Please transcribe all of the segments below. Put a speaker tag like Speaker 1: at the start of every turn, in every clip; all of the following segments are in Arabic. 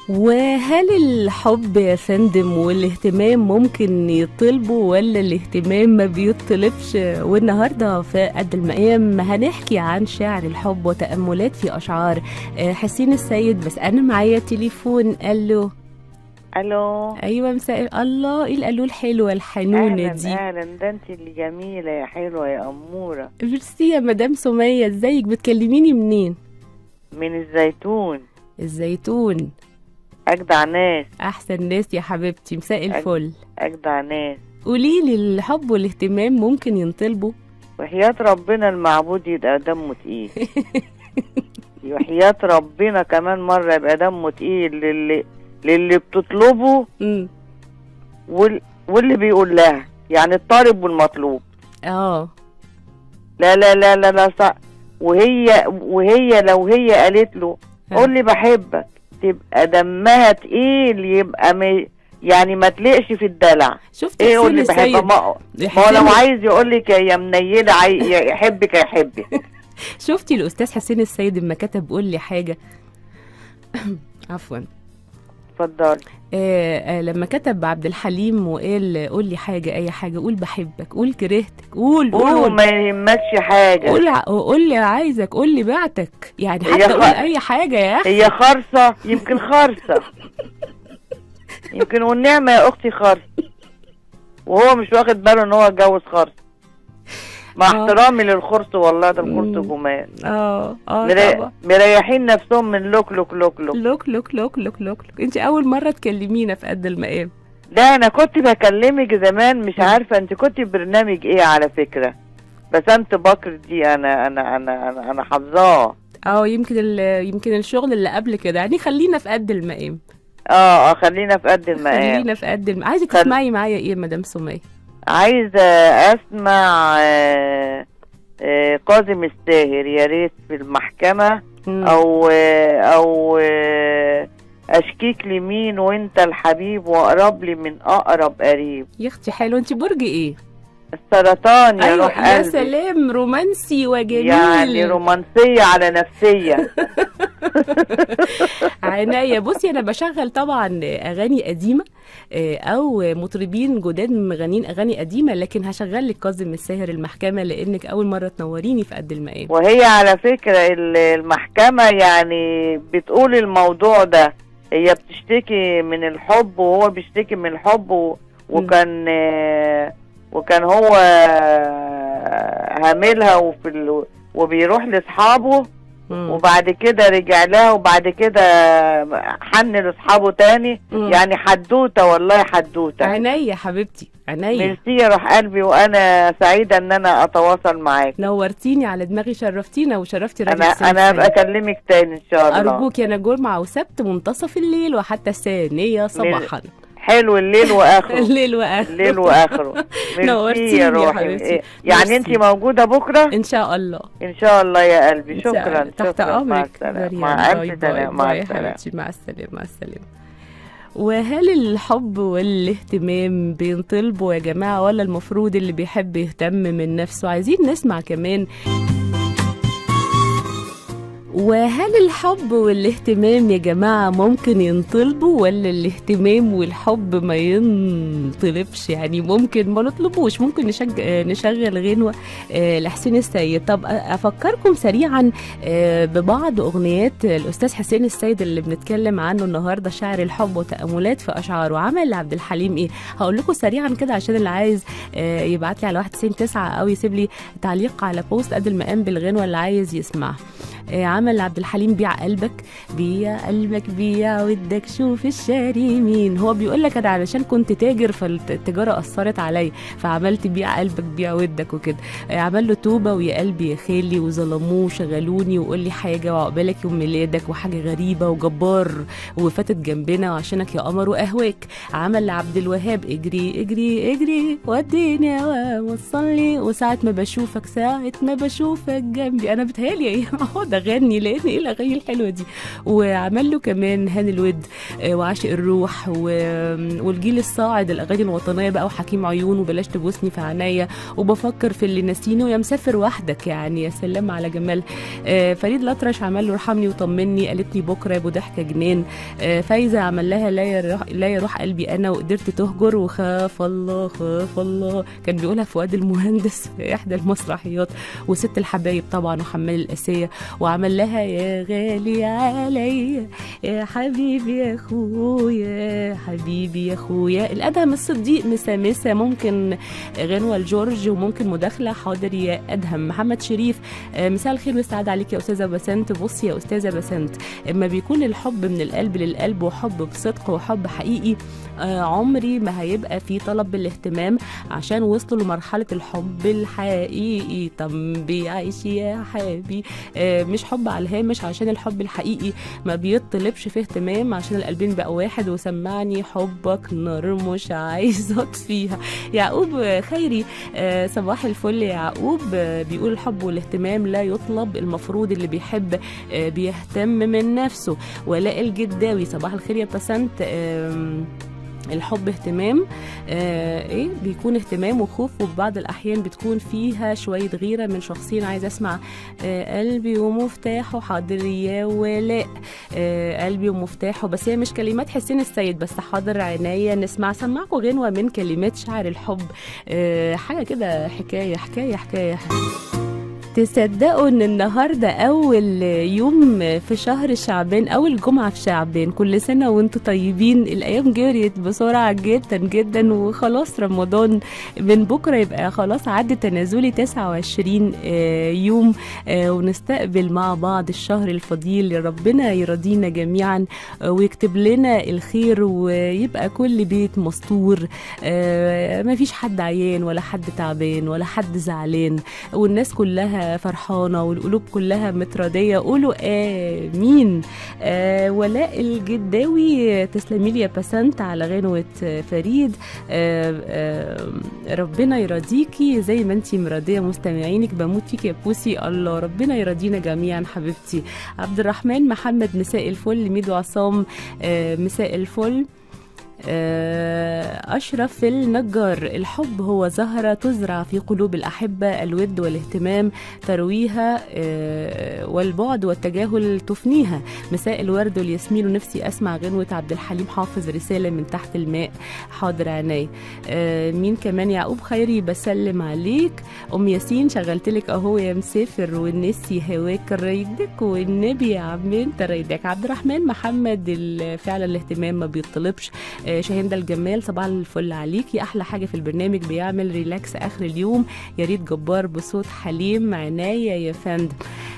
Speaker 1: وهل الحب يا فندم والاهتمام ممكن يطلبوا ولا الاهتمام ما بيطلبش؟ والنهارده في قد المقام هنحكي عن شعر الحب وتأملات في أشعار حسين السيد. بس أنا معايا تليفون. ألو.
Speaker 2: الو.
Speaker 1: أيوة مساء الله. إيه الألو الحلوة الحنونة دي؟
Speaker 2: اهلا، ده انت اللي جميله يا حلوه يا اموره.
Speaker 1: ميرسي يا مدام سمية. ازيك؟ بتكلميني منين؟
Speaker 2: من الزيتون.
Speaker 1: الزيتون.
Speaker 2: اجدع ناس.
Speaker 1: أحسن ناس يا حبيبتي. مساء الفل.
Speaker 2: اجدع ناس.
Speaker 1: قوليلي الحب والاهتمام ممكن ينطلبوا؟
Speaker 2: وحياة ربنا المعبود يبقى دمه تقيل. وحياة ربنا كمان مرة يبقى دمه تقيل للي بتطلبه واللي بيقول لها، يعني الطالب والمطلوب. لا لا لا لا لا صح. وهي لو هي قالت له قول لي بحبك، تبقى دمها تقيل، يبقى يعني ما تلقش في الدلع.
Speaker 1: شفتي
Speaker 2: ايه قول لي بحبك؟ ما هو لو عايز يقول لك يا منيله يحبك يحبك.
Speaker 1: شفتي الاستاذ حسين السيد لما كتب قول لي حاجه؟ عفوا
Speaker 2: اتفضلي.
Speaker 1: لما كتب عبد الحليم وقال قول لي حاجه، اي حاجه، قول بحبك، قول كرهتك، قول
Speaker 2: ما يهمكش حاجه،
Speaker 1: قول لي عايزك، قول لي بعتك، يعني حتى قول اي حاجه يا اخي.
Speaker 2: هي خرصه، يمكن خرصه. يمكن والنعمه يا اختي خرص، وهو مش واخد باله ان هو اتجوز خرص. مع احترامي للخرص، والله ده الخرص جمال.
Speaker 1: طبعا
Speaker 2: مريحين نفسهم من لوك لوك لوك لوك
Speaker 1: لوك لوك لوك لوك لوك. انت اول مره تكلمينا في قد المقام.
Speaker 2: لا انا كنت بكلمك زمان، مش عارفه انت كنت برنامج ايه على فكره، بسنت بكر دي انا حافظاه.
Speaker 1: يمكن الشغل اللي قبل كده، يعني خلينا في قد المقام.
Speaker 2: خلينا في قد المقام.
Speaker 1: خلينا في قد المقام. عايزه تسمعي معايا ايه مدام سمية؟
Speaker 2: عايزه اسمع كاظم الساهر، يا ريت في المحكمه. او اشكيك لمين وانت الحبيب واقرب لي من اقرب قريب.
Speaker 1: يا اختي حلو. انت برج ايه؟
Speaker 2: السرطان يا روح قلبي.
Speaker 1: يا سلام، رومانسي وجميل.
Speaker 2: يعني رومانسيه على نفسيه.
Speaker 1: عناية. بصي انا بشغل طبعا اغاني قديمه او مطربين جداد مغنين اغاني قديمه، لكن هشغل لك كاظم الساهر المحكمه لانك اول مره تنوريني في قد المقام.
Speaker 2: وهي على فكره المحكمه يعني بتقول الموضوع ده، هي بتشتكي من الحب وهو بيشتكي من الحب وكان هو هاملها وبيروح لاصحابه، وبعد كده رجع لها، وبعد كده حن لاصحابه تاني. يعني حدوته، والله حدوته.
Speaker 1: عينيا حبيبتي، عينيا.
Speaker 2: ميرسي يا روح قلبي، وانا سعيده ان انا اتواصل معاك.
Speaker 1: نورتيني على دماغي، شرفتينا وشرفتي راديو
Speaker 2: انا هبقى اكلمك تاني ان شاء الله.
Speaker 1: ارجوك. انا جمعه وسبت منتصف الليل وحتى الثانيه صباحا.
Speaker 2: حلو الليل واخره.
Speaker 1: الليل واخره.
Speaker 2: نورتيني يا حبيبتي. يعني انت موجوده بكره
Speaker 1: ان شاء الله؟
Speaker 2: ان شاء الله يا قلبي. شكرا.
Speaker 1: تحت امرك.
Speaker 2: مع الف سلامه.
Speaker 1: مع السلامه. مع السلامه. مع السلامه. وهل الحب والاهتمام بينطلبوا يا جماعه، ولا المفروض اللي بيحب يهتم من نفسه؟ عايزين نسمع كمان. وهل الحب والاهتمام يا جماعة ممكن ينطلبوا، ولا الاهتمام والحب ما ينطلبش؟ يعني ممكن ما نطلبوش، ممكن نشغل غنوة لحسين السيد. طب أفكركم سريعا ببعض أغنيات الأستاذ حسين السيد اللي بنتكلم عنه النهاردة، شعر الحب وتأملات في أشعاره. عمل لعبد الحليم إيه؟ هقول لكم سريعا كده عشان اللي عايز يبعت لي على 199 أو يسيب لي تعليق على بوست قد المقام بالغنوة اللي عايز يسمعها. عمل عبد الحليم بيع قلبك، بيع قلبك، بيع ودك، شوف الشاري مين. هو بيقول لك انا علشان كنت تاجر فالتجاره اثرت عليا فعملت بيع قلبك بيع ودك وكده. عمل له توبه ويا قلبي يا خالي، وظلموه وشغلوني، وقول لي حاجه وعقبالك يوم ميلادك، وحاجه غريبه وجبار وفاتت جنبنا، وعشانك يا قمر واهواك. عمل لعبد الوهاب اجري اجري اجري وديني ووصلني، وساعه ما بشوفك، ساعه ما بشوفك جنبي. انا بتهيالي هو ده ده غني، لان ايه الاغاني الحلوه دي. وعمل له كمان هاني الود وعاشق الروح والجيل الصاعد، الاغاني الوطنيه بقى، وحكيم عيون وبلاش تبوسني في عينيا وبفكر في اللي ناسيني ويا مسافر وحدك. يعني يا سلام على جمال. فريد الأطرش عمل له ارحمني وطمني، قالت لي بكره يا ابو ضحكه جنان. فايزه عمل لها لا يروح قلبي انا وقدرت تهجر وخاف الله خاف الله، كان بيقولها فؤاد المهندس في احدى المسرحيات. وست الحبايب طبعا وحمال الاسيه، وعمل لها يا غالي عليا يا حبيبي يا اخويا حبيبي يا اخويا. الادهم الصديق مسامسه، ممكن غنوه لجورج وممكن مداخله. حاضر يا ادهم. محمد شريف مساء الخير والسعاده عليك يا استاذه بسنت. بصي يا استاذه بسنت، اما بيكون الحب من القلب للقلب وحب بصدق وحب حقيقي، عمري ما هيبقى في طلب بالاهتمام عشان وصلوا لمرحله الحب الحقيقي. طب بيعيش يا حبيبي، مش حب على الهامش، عشان الحب الحقيقي ما بيطلبش فيه اهتمام، عشان القلبين بقوا واحد. وسمعني حبك نار مش عايزه اطفيها. يعقوب خيري صباح الفل يا يعقوب، بيقول الحب والاهتمام لا يطلب، المفروض اللي بيحب بيهتم من نفسه. ولاء الجداوي صباح الخير يا بسنت، الحب اهتمام، ايه بيكون اهتمام وخوف، وفي بعض الاحيان بتكون فيها شويه غيره من شخصين. عايز اسمع قلبي ومفتاحه. حاضر يا ولاء، قلبي ومفتاحه، بس هي مش كلمات حسين السيد بس. حاضر عناية. نسمع سمعكم غنوه من كلمات شاعر الحب، حاجه كده حكايه حكايه حكايه. تصدقوا ان النهارده اول يوم في شهر شعبان، اول جمعه في شعبان. كل سنه وانتم طيبين. الايام جريت بسرعه جدا جدا، وخلاص رمضان من بكره يبقى خلاص عدى تنازلي 29 يوم، ونستقبل مع بعض الشهر الفضيل. ربنا يرضينا جميعا ويكتب لنا الخير، ويبقى كل بيت مستور، ما فيش حد عيان ولا حد تعبان ولا حد زعلان، والناس كلها فرحانة والقلوب كلها متراضية. قولوا آمين. ولاء الجداوي تسلمي لي يا بسنت على غنوة فريد. ربنا يرضيكي زي ما انتي مرضية مستمعينك، بموت فيك يا بوسي. الله ربنا يرضينا جميعا حبيبتي. عبد الرحمن محمد مساء الفل. ميدو عصام مساء الفل. أشرف النجار، الحب هو زهرة تزرع في قلوب الأحبة، الود والاهتمام ترويها، والبعد والتجاهل تفنيها. مساء الورد والياسمين، ونفسي أسمع غنوة عبد الحليم حافظ رسالة من تحت الماء. حاضر عيني. مين كمان؟ يعقوب خيري بسلم عليك. أم ياسين شغلتلك أهو يا مسافر، والنسي هواك رايدك، والنبي يا عم انت رايدك. عبد الرحمن محمد، فعلا الاهتمام ما بيطلبش. شاهين الجمال صباح الفل عليكي، احلى حاجه في البرنامج بيعمل ريلاكس اخر اليوم. يا ريت جبار بصوت حليم. عناية يا فندم.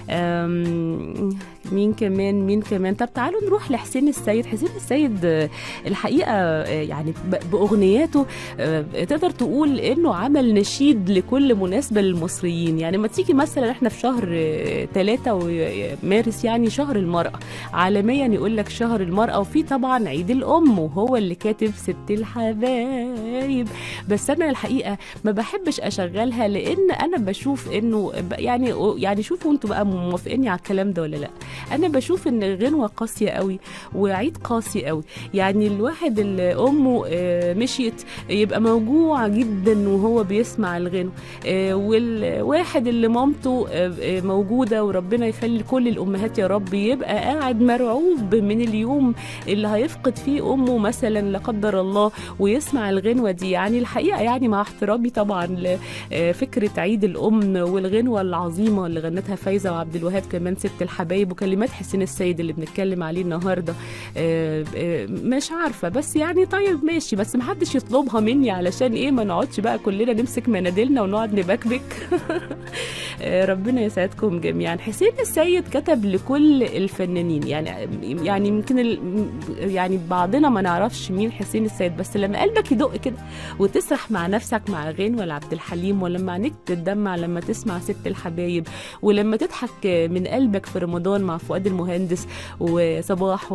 Speaker 1: مين كمان؟ طب تعالوا نروح لحسين السيد. حسين السيد الحقيقه يعني باغنياته تقدر تقول انه عمل نشيد لكل مناسبه للمصريين. يعني ما تيجي مثلا احنا في شهر 3 مارس، يعني شهر المراه عالميا، يقول لك شهر المراه، وفي طبعا عيد الام، وهو اللي كاتب ست الحبايب. بس انا الحقيقه ما بحبش اشغلها، لان انا بشوف انه يعني شوفوا انتوا بقى موافقيني على الكلام ده ولا لا. انا بشوف ان غنوه قاسيه قوي وعيد قاسي قوي. يعني الواحد اللي امه مشيت يبقى موجوع جدا وهو بيسمع الغنوه، والواحد اللي مامته موجوده، وربنا يخلي كل الامهات يا رب، يبقى قاعد مرعوب من اليوم اللي هيفقد فيه امه مثلا لا قدر الله، ويسمع الغنوه دي. يعني الحقيقه يعني مع احترامي طبعا لفكره عيد الام والغنوه العظيمه اللي غنتها فايزه وعبد الوهاب كمان، ست الحبايب، وكلمات حسين السيد اللي بنتكلم عليه النهارده، مش عارفه بس يعني طيب ماشي، بس محدش يطلبها مني علشان ايه ما نقعدش بقى كلنا نمسك مناديلنا ونقعد نبكبك. ربنا يسعدكم جميعا. حسين السيد كتب لكل الفنانين، يعني يمكن يعني بعضنا ما نعرفش مين حسين السيد، بس لما قلبك يدق كده وتسرح مع نفسك مع غنوة لعبد الحليم، ولما عينيك تتدمع لما تسمع ست ولما تضحك من قلبك في رمضان مع فؤاد المهندس وصباح وهم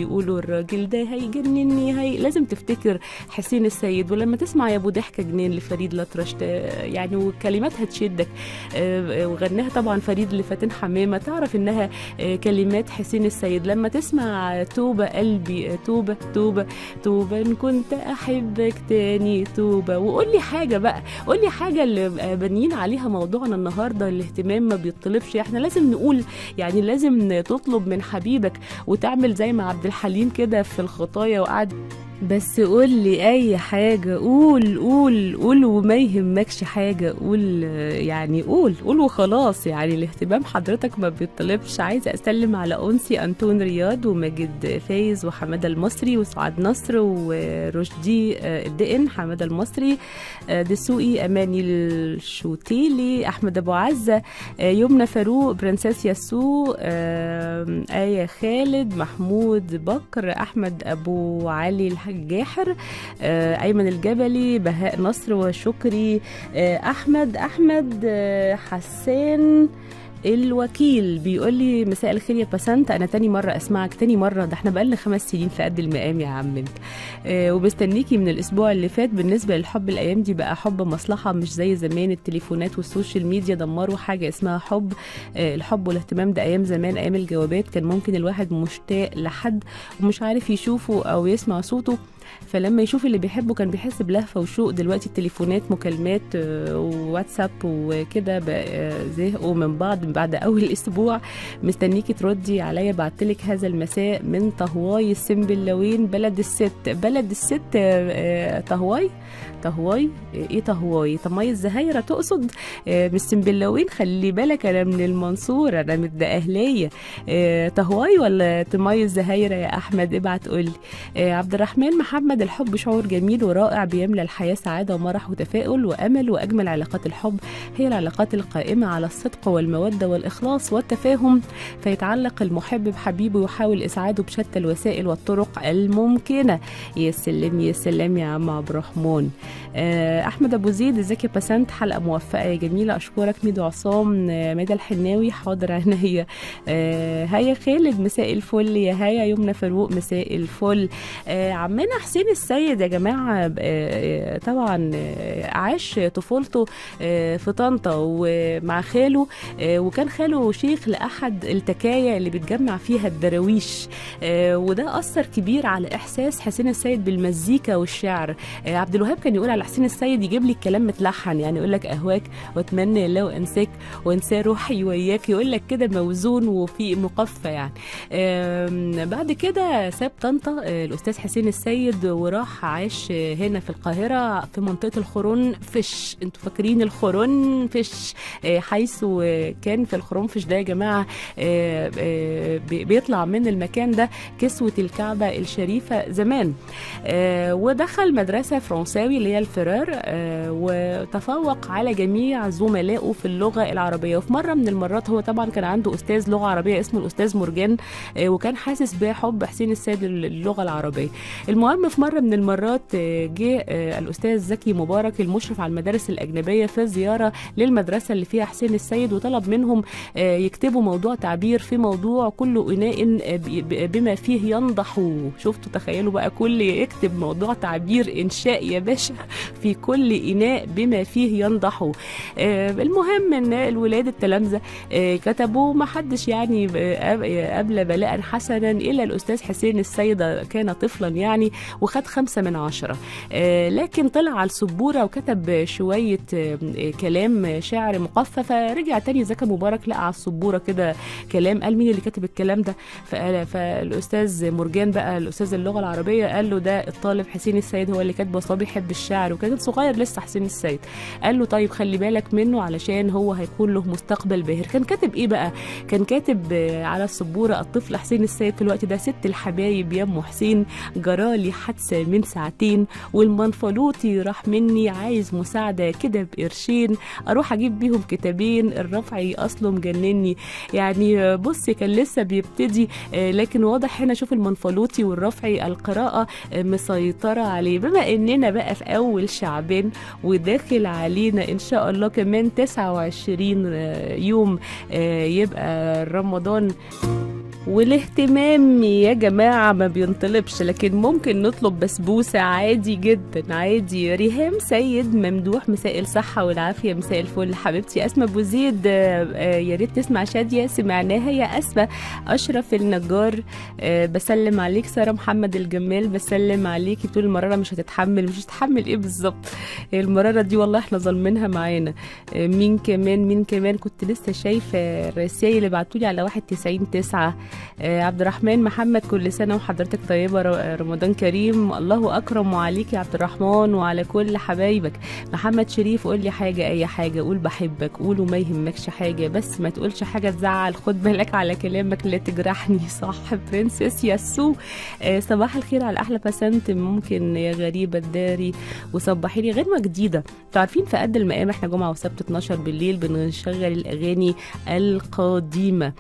Speaker 1: بيقولوا الراجل ده هيجنني، لازم تفتكر حسين السيد. ولما تسمع يا ابو ضحكه جنين لفريد الأطرش يعني وكلماتها تشدك، وغناها طبعا فريد لفاتن حمامه، تعرف انها كلمات حسين السيد. لما تسمع توبه قلبي، توبه توبه توبه ان كنت احبك تاني توبه. وقول لي حاجه بقى، قول لي حاجه اللي بنيين عليها موضوعنا النهارده، الاهتمام ما بيطلبش. احنا لازم نقول يعني لازم تطلب من حبيبك وتعمل زي ما عبد الحليم كده في الخطايا وقعد بس قول لي اي حاجه، قول قول قول وما يهمكش حاجه، قول يعني قول قول وخلاص. يعني الاهتمام حضرتك ما بيطلبش. عايزه اسلم على انسي انطون رياض وماجد فايز وحماده المصري وسعاد نصر ورشدي الدقن، حماده المصري، دسوقي، اماني الشوتيلي، احمد ابو عزه، يمنى فاروق، برنسيس ياسو، آية خالد، محمود بكر، احمد ابو علي الجاحر، أيمن الجبلي، بهاء نصر وشكري، أحمد حسان الوكيل بيقول لي مساء الخير يا بسنت، انا تاني مره اسمعك، تاني مره، ده احنا بقالنا 5 سنين في قد المقام يا عم انت. ومستنيكي من الاسبوع اللي فات. بالنسبه للحب الايام دي بقى حب مصلحه، مش زي زمان، التليفونات والسوشيال ميديا دمروا حاجه اسمها حب. الحب والاهتمام ده ايام زمان، ايام الجوابات كان ممكن الواحد مشتاق لحد ومش عارف يشوفه او يسمع صوته، فلما يشوف اللي بيحبه كان بيحس بلهفه وشوق. دلوقتي التليفونات مكالمات وواتساب وكده بقى زهقوا من بعد اول اسبوع. مستنيكي تردي عليا. بعتلك هذا المساء من طهواي السنبلاوين، بلد الست طهواي ايه طهواي؟ طماي الزهايره تقصد؟ مش سنبلاوين، خلي بالك انا من المنصوره، انا من الدقهليه. طهواي ولا طماي الزهايره يا احمد؟ ابعت قولي. عبد الرحمن محمد، الحب شعور جميل ورائع بيملى الحياه سعاده ومرح وتفاؤل وامل، واجمل علاقات الحب هي العلاقات القائمه على الصدق والموده والاخلاص والتفاهم، فيتعلق المحب بحبيبه ويحاول اسعاده بشتى الوسائل والطرق الممكنه. يا سلام يا سلام يا عم عبد الرحمن. احمد ابو زيد، ازيك يا بسنت؟ حلقه موفقه يا جميله، اشكرك. ميدو عصام، ميدى الحناوي، حاضر عينيا. هيا خالد، مساء الفل يا هيا. يمنى فاروق، مساء الفل. عمنا حسين السيد يا جماعه، طبعا عاش طفولته في طنطا ومع خاله، وكان خاله شيخ لاحد التكايا اللي بتجمع فيها الدراويش، وده اثر كبير على احساس حسين السيد بالمزيكا والشعر. عبد الوهاب كان يقول على حسين السيد يجيب لي الكلام متلحن، يعني يقول لك اهواك واتمنى لو انساك وانسى روحي وياك، يقول لك كده موزون وفي مقفى يعني. بعد كده ساب طنطا الاستاذ حسين السيد وراح عاش هنا في القاهره في منطقه الخرنفش. انتوا فاكرين الخرنفش؟ حيث كان في الخرنفش ده يا جماعه بيطلع من المكان ده كسوه الكعبه الشريفه زمان. ودخل مدرسه فرنساوي اللي هي الفرار، وتفوق على جميع زملائه في اللغه العربيه. وفي مره من المرات هو طبعا كان عنده استاذ لغه عربيه اسمه الاستاذ مرجان، وكان حاسس بحب حسين السيد للغه العربيه. المهم في مره من المرات جه الاستاذ زكي مبارك المشرف على المدارس الاجنبيه في زياره للمدرسه اللي فيها حسين السيد، وطلب منهم يكتبوا موضوع تعبير في موضوع كل اناء بما فيه ينضح. شفتوا؟ تخيلوا بقى، كل يكتب موضوع تعبير انشاء يا باشا في كل اناء بما فيه ينضح. المهم ان الولاد التلامذه كتبوا، ما حدش يعني قبل بلاء حسنا الا الاستاذ حسين السيد، كان طفلا يعني، وخد 5 من 10. لكن طلع على السبوره وكتب شويه كلام شعر مقفى، فرجع تاني زكي مبارك لقى على السبوره كده كلام، قال مين اللي كتب الكلام ده؟ فالاستاذ مرجان بقى الاستاذ اللغه العربيه قال له ده الطالب حسين السيد هو اللي كاتبه، اصلا بيحب الشعر وكان صغير لسه حسين السيد. قال له طيب خلي بالك منه علشان هو هيكون له مستقبل باهر. كان كاتب ايه بقى؟ كان كاتب على السبوره الطفل حسين السيد في الوقت ده: ست الحبايب يا ام حسين، جرالي حادثه من ساعتين، والمنفلوطي راح مني عايز مساعده كده بقرشين، اروح اجيب بيهم كتابين، الرفعي اصله مجنني. يعني بص كان لسه بيبتدي، لكن واضح هنا شوف المنفلوطي والرفعي القراءه مسيطره عليه. بما اننا بقى في اول شعبان وداخل علينا ان شاء الله كمان 29 يوم يبقى رمضان، والاهتمام يا جماعة ما بينطلبش، لكن ممكن نطلب بسبوسة عادي جدا عادي. ريهام سيد ممدوح، مساء الصحة والعافية، مساء الفل حبيبتي. أسماء أبو زيد يا ريت تسمع شادية، سمعناها يا أسماء. أشرف النجار بسلم عليك. سارة محمد الجمال بسلم عليكي، بتقول المرارة مش هتتحمل. مش هتتحمل ايه بالظبط؟ المرارة دي والله احنا ظالمينها معانا. مين كمان كنت لسه شايفة الرسائل اللي بعتولي على 91/9. عبد الرحمن محمد، كل سنة وحضرتك طيبة، رمضان كريم. الله أكرم وعليك يا عبد الرحمن وعلى كل حبايبك. محمد شريف، قول لي حاجة، أي حاجة، قول بحبك، قول وما يهمكش حاجة، بس ما تقولش حاجة تزعل، خد بالك على كلامك لا تجرحني. صح برنسس ياسو. صباح الخير على أحلى بسنت، ممكن يا غريبة الداري وصبحي لي غنوة جديدة. تعرفين في قد المقام احنا جمعة وسبت 12 بالليل بنشغل الأغاني القديمة.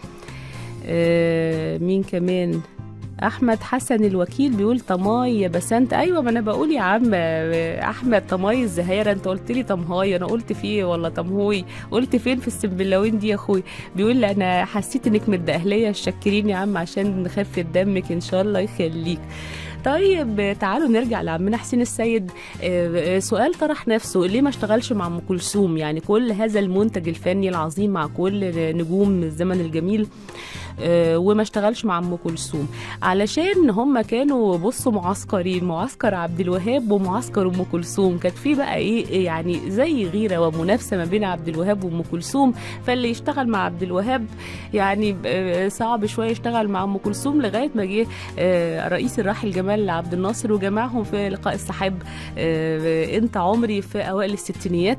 Speaker 1: مين كمان؟ احمد حسن الوكيل بيقول طماي يا بسنت. ايوه ما انا بقول يا عم احمد طماي الزهيره، انت قلت لي طمهاي، انا قلت فيه ولا طمهوي؟ قلت فين في السنبلاوين دي يا اخوي؟ بيقول لي انا حسيت انك متدهليه، شكرين يا عم عشان نخفف دمك ان شاء الله يخليك. طيب تعالوا نرجع لعمنا حسين السيد. سؤال طرح نفسه، ليه ما اشتغلش مع ام كلثوم؟ يعني كل هذا المنتج الفني العظيم مع كل نجوم الزمن الجميل وما اشتغلش مع ام كلثوم. علشان هم كانوا بصوا معسكرين، معسكر عبد الوهاب ومعسكر ام كلثوم. كانت في بقى ايه يعني زي غيره ومنافسه ما بين عبد الوهاب وام كلثوم، فاللي يشتغل مع عبد الوهاب يعني صعب شويه يشتغل مع ام كلثوم، لغايه ما جه رئيس الراحل جمال عبد الناصر وجمعهم في لقاء السحاب انت عمري في اوائل الستينيات،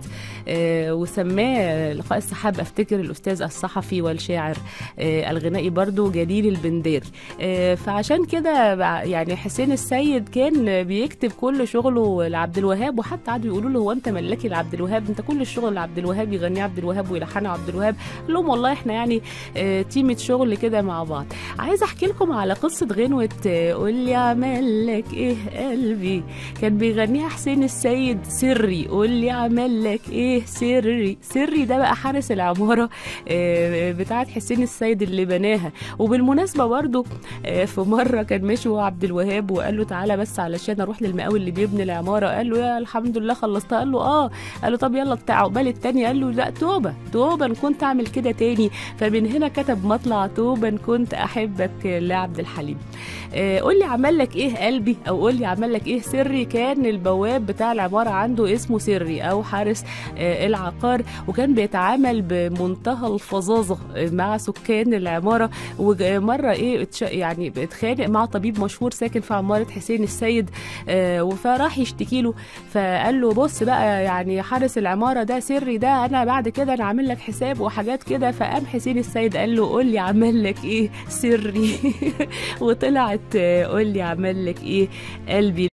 Speaker 1: وسماه لقاء السحاب افتكر الاستاذ الصحفي والشاعر الغنائي برضو جليل البنداري. فعشان كده يعني حسين السيد كان بيكتب كل شغله لعبد الوهاب، وحتى قعدوا يقولوا له هو انت ملكي لعبد الوهاب؟ انت كل الشغل لعبد الوهاب، يغنيه عبد الوهاب ويلحنه عبد الوهاب. قال لهم والله احنا يعني تيمة شغل كده مع بعض. عايزه احكي لكم على قصه غنوه قول لي عمل لك ايه قلبي، كان بيغنيها حسين السيد سري. قول لي عمل لك ايه سري، سري ده بقى حارس العماره بتاعت حسين السيد اللي بناها. وبالمناسبه برضو في مره كان ماشي هو عبد الوهاب وقال له تعالى بس علشان اروح للمقاول اللي بيبني العماره. قال له يا الحمد لله خلصتها. قال له قال له طب يلا بتاع عقبال التاني. قال له لا توبه توبه ان كنت اعمل كده تاني. فمن هنا كتب مطلع توبه ان كنت احبك لعبد الحليم. قول لي عمل لك ايه قلبي او قول لي عمل لك ايه سري، كان البواب بتاع العماره عنده اسمه سري او حارس العقار، وكان بيتعامل بمنتهى الفظاظه مع سكان العماره. ومره يعني اتخانق مع طبيب مشهور ساكن في عماره حسين السيد، فراح يشتكي له، فقال له بص بقى يعني حارس العماره ده سري ده انا بعد كده انا عامل لك حساب وحاجات كده. فقام حسين السيد قال له قول لي عمل لك ايه سري وطلعت قول لي عمل لك ايه قلبي.